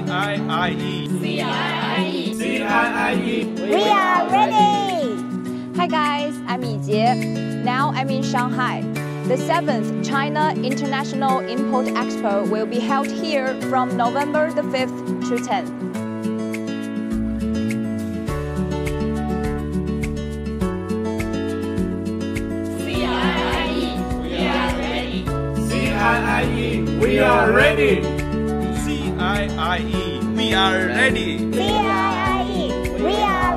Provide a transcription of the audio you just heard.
CIIE. CIIE. CIIE. We are ready! Hi guys, I'm Yijie. Now I'm in Shanghai. The 7th China International Import Expo will be held here from November the 5th to 10th. CIIE, we are ready. CIIE, we are ready. CIIE, we are